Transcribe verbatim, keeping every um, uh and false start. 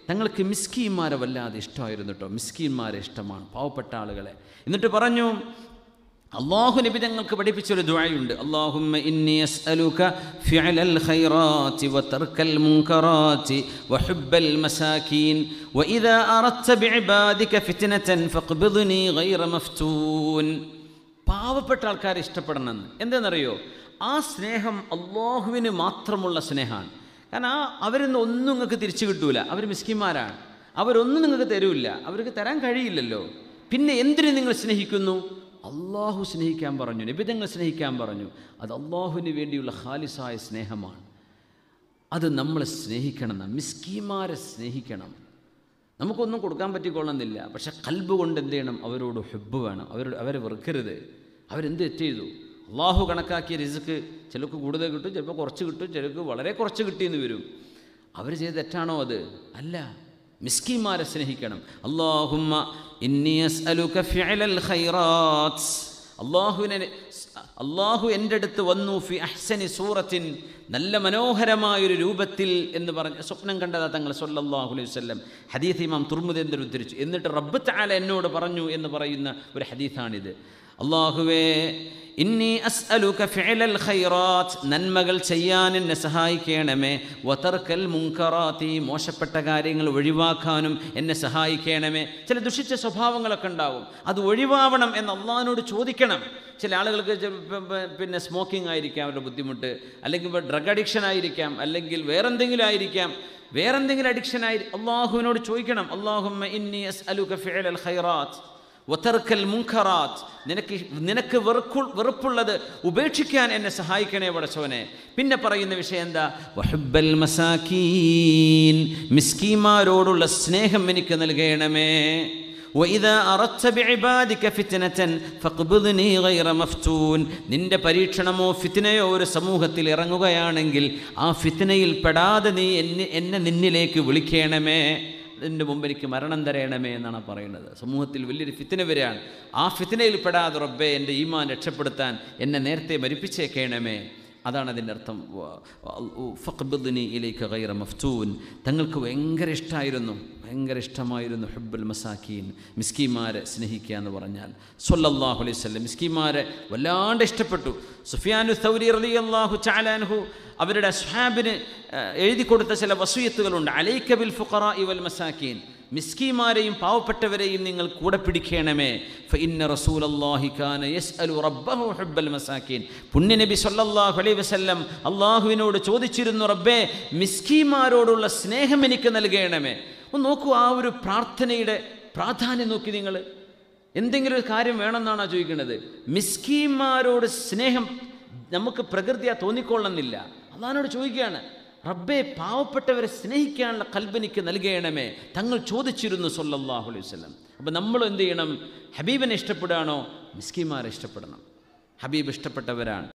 തങ്ങൾക്ക് മിസ്കീന്മാരെ വല്ലാതെ ഇഷ്ടമായിരുന്നു കേട്ടോ. മിസ്കീന്മാരെ ഇഷ്ടമാണ്, പാവപ്പെട്ട ആളുകളെ. എന്നിട്ട് പറഞ്ഞു, അല്ലാഹു നബി തങ്ങൾക്ക് പഠിപ്പിച്ചൊരു ദുആയുണ്ട്. അല്ലാഹുമ്മ ഇന്നി അസ്അലുക ഫിഅലൽ ഖൈറാത്തി വതർക്കൽ മുൻകറാത്തി വഹുബ്ബൽ മസാകീൻ വഇദാ അറദ്ത ബിഇബാദിക ഫിത്നതൻ ഫഖ്ബിദ്നി ഗൈറ മഫ്തൂൻ. പാവപ്പെട്ട ആൾക്കാരെ ഇഷ്ടപ്പെടണമെന്ന് എന്താണെന്നറിയോ? ആ സ്നേഹം അല്ലാഹുവിന് മാത്രമുള്ള സ്നേഹമാണ്. കാരണം ആ അവരൊന്നും ഒന്നും നിങ്ങൾക്ക് തിരിച്ചു കിട്ടൂല. അവർ മിസ്കിന്മാരാണ്, അവരൊന്നും നിങ്ങൾക്ക് തരൂല്ല, അവർക്ക് തരാൻ കഴിയില്ലല്ലോ. പിന്നെ എന്തിനു നിങ്ങൾ സ്നേഹിക്കുന്നു? അള്ളാഹു സ്നേഹിക്കാൻ പറഞ്ഞു, നബിതങ്ങൾ സ്നേഹിക്കാൻ പറഞ്ഞു. അത് അള്ളാഹുവിന് വേണ്ടിയുള്ള ഖാലിസായ സ്നേഹമാണ്. അത് നമ്മൾ സ്നേഹിക്കണം, മിസ്കീന്മാരെ സ്നേഹിക്കണം. നമുക്കൊന്നും കൊടുക്കാൻ പറ്റിക്കൊള്ളുന്നില്ല, പക്ഷെ ഖൽബ് കൊണ്ട് എന്ത് ചെയ്യണം? അവരോട് ഹുബ്ബ് വേണം, അവരോട് അവരെ വെറുക്കരുത്. അവരെന്ത് തെറ്റ് ചെയ്തു? അള്ളാഹു കണക്കാക്കിയ റിസ്ക് ചിലർക്ക് കൂടുതൽ കിട്ടും, ചിലപ്പോൾ കുറച്ച് കിട്ടും, ചിലർക്ക് വളരെ കുറച്ച് കിട്ടിയെന്ന് വരും. അവർ ചെയ്ത തെറ്റാണോ അത്? അല്ല. മിസ്കീന്മാരെ സ്നേഹിക്കണം. അല്ലാഹുമ്മ ഇന്നി അസ്അലുക ഫിഅലൽ ഖൈറാത്ത്. അല്ലാഹുവിനെ അല്ലാഹു എൻ്റെ അടുത്ത് വന്നു ഫി അഹ്സനി സൂറത്തിൻ, നല്ല മനോഹരമായൊരു രൂപത്തിൽ എന്ന് പറഞ്ഞ് സ്വപ്നം കണ്ടതാ തങ്ങൾ സ്വല്ലല്ലാഹു അലൈഹി വസല്ലം. ഹദീസ് ഇമാം തുർമുദി എന്ന് ഉദ്ധരിച്ചു. എന്നിട്ട് റബ്ബ് തആല എന്നോട് പറഞ്ഞു എന്ന് പറയുന്ന ഒരു ഹദീസാണിത്. അല്ലാഹുവേ, ഇന്നി അസ്അലുക ഫിഅലൽ ഖൈറാത്ത്, നന്മകൾ ചെയ്യാൻ എന്നെ സഹായിക്കണമേ. വതർക്കൽ മുൻകറാത്തി, മോശപ്പെട്ട കാര്യങ്ങൾ ഒഴിവാക്കാനും എന്നെ സഹായിക്കണമേ. ചില ദുഷിച്ച സ്വഭാവങ്ങളൊക്കെ ഉണ്ടാവും, അത് ഒഴിവാവണം എന്ന് അള്ളാഹിനോട് ചോദിക്കണം. ചില ആളുകൾക്ക് പിന്നെ സ്മോക്കിംഗ് ആയിരിക്കാം അവരുടെ ബുദ്ധിമുട്ട്, അല്ലെങ്കിൽ ഡ്രഗ് അഡിക്ഷൻ ആയിരിക്കാം, അല്ലെങ്കിൽ വേറെന്തെങ്കിലും ആയിരിക്കാം, വേറെന്തെങ്കിലും അഡിക്ഷൻ ആയി അള്ളാഹുവിനോട് ചോദിക്കണം. അല്ലാഹുമ്മ ഇന്നി അസ്അലുക ഫിഅലൽ ഖൈറാത്ത് വതർക്കൽ മുൻകറാത്ത്, നിനക്ക് നിനക്ക് വെറുക്കു വെറുപ്പുള്ളത് ഉപേക്ഷിക്കാൻ എന്നെ സഹായിക്കണേ പടച്ചവനെ. പിന്നെ പറയുന്ന വിഷയം എന്താ? വഹുബ്ബൽ മസാകീൻ, മിസ്കീന്മാരോടുള്ള സ്നേഹം എനിക്ക് നൽകണമേ. വഇദാ അറദ്ത ബിഇബാദിക ഫിത്നതൻ ഫഖ്ബിദ്നി ഗൈറ മഫ്തൂൻ, നിന്റെ പരീക്ഷണമോ ഫിത്നയോ ഒരു സമൂഹത്തിൽ ഇറങ്ങുകയാണെങ്കിൽ ആ ഫിത്നയിൽ പെടാതെ നീ എന്നെ എന്നെ നിന്നിലേക്ക് വിളിക്കണമേ. അതിൻ്റെ മുമ്പ് എനിക്ക് മരണം തരയണമേ എന്നാണ് പറയുന്നത്. സമൂഹത്തിൽ വലിയൊരു ഫിത്ന വരികയാണ്, ആ ഫിത്നയിൽ പെടാതെ റബ്ബേ എൻ്റെ ഈമാൻ രക്ഷപ്പെടുത്താൻ എന്നെ നേരത്തെ മരിപ്പിച്ചേക്കണമേ. അതാണ് അതിൻ്റെ അർത്ഥം. ഫഖ്ബിദ്നി ഇലൈക ഗൈറ മഫ്തൂൻ. തങ്ങൾക്ക് ഭയങ്കര ഇഷ്ടമായിരുന്നു, ഭയങ്കര ഇഷ്ടമായിരുന്നു ഹുബ്ബുൽ മസാക്കീൻ, മിസ്കീന്മാരെ സ്നേഹിക്കുക എന്ന് പറഞ്ഞാൽ. സ്വല്ലല്ലാഹു അലൈഹി വസല്ലം മിസ്കീന്മാരെ വല്ലാണ്ട് ഇഷ്ടപ്പെട്ടു. സുഫിയാനു സൗരി റളിയല്ലാഹു തആല അൻഹു അവരുടെ അസ്ഹാബിന് എഴുതി കൊടുത്ത ചില വസിയത്തുകളുണ്ട്. അലൈക ബിൽ ഫുഖറാഇ വൽ മസാക്കീൻ, മിസ്കീന്മാരെയും പാവപ്പെട്ടവരെയും നിങ്ങൾ കൂടെ പിടിക്കണമേ. ഫഇന്ന റസൂലല്ലാഹി കാന യസ്അലു റബ്ബഹു ഹുബ്ബൽ മസാക്കീൻ. പുണ്യ നബി സല്ലല്ലാഹു അലൈഹി വസല്ലം അല്ലാഹുവിനോട് ചോദിച്ചിരുന്നു, റബ്ബേ മിസ്കീന്മാരോടുള്ള സ്നേഹം എനിക്ക് നൽകണമേ. ഒന്ന് നോക്കൂ, ആ ഒരു പ്രാർത്ഥനയുടെ പ്രാധാന്യം നോക്കി നിങ്ങൾ. എന്തെങ്കിലും ഒരു കാര്യം വേണമെന്നാണോ ചോദിക്കുന്നത്? മിസ്കീന്മാരോട് സ്നേഹം നമുക്ക് പ്രകൃതിയാ തോന്നിക്കൊള്ളുന്നില്ല. അള്ളാഹിനോട് ചോദിക്കുകയാണ്, റബ്ബേ പാവപ്പെട്ടവരെ സ്നേഹിക്കാനുള്ള ഖൽബ് നൽകണമേ. തങ്ങൾ ചോദിച്ചിരുന്നു സ്വല്ലല്ലാഹു അലൈഹി വസല്ലം. അപ്പം നമ്മൾ എന്ത് ചെയ്യണം? ഹബീബിനെ ഇഷ്ടപ്പെടുകയാണോ? മിസ്കീന്മാരെ ഇഷ്ടപ്പെടണം. ഹബീബ് ഇഷ്ടപ്പെട്ടവരാണ്.